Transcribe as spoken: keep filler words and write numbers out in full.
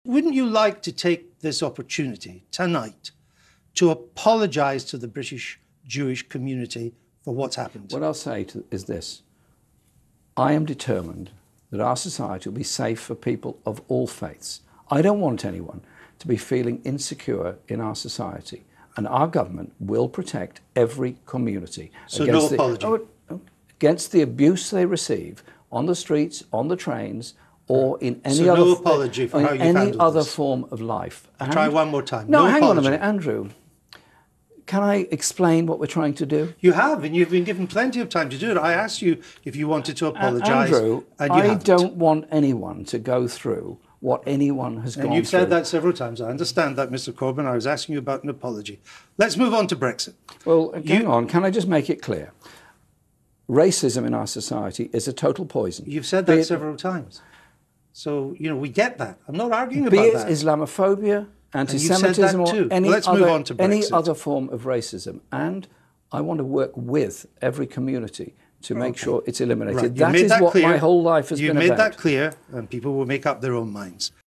wouldn't you like to take this opportunity tonight to apologise to the British Jewish community for what's happened? What I'll say to, is this. I am determined that our society will be safe for people of all faiths. I don't want anyone to be feeling insecure in our society, and our government will protect every community so against, no apology. the, oh, against the abuse they receive on the streets, on the trains, or in any so other, no apology for how you've any handled other this. form of life. I'll try one more time. No, no hang apology. on a minute, Andrew. Can I explain what we're trying to do? You have, and you've been given plenty of time to do it. I asked you if you wanted to apologise. Andrew, and you I haven't. don't want anyone to go through what anyone has and gone through. And you've said that several times. I understand that, Mister Corbyn. I was asking you about an apology. Let's move on to Brexit. Well, hang you, on. Can I just make it clear? Racism in our society is a total poison. You've said that be several it, times. So, you know, we get that. I'm not arguing be about it that. Islamophobia, anti-Semitism, or any, well, let's other, move on to any Brexit. other form of racism. And I want to work with every community to make okay. sure it's eliminated. Right. That made is that what clear. my whole life has you been made about. that clear, and people will make up their own minds.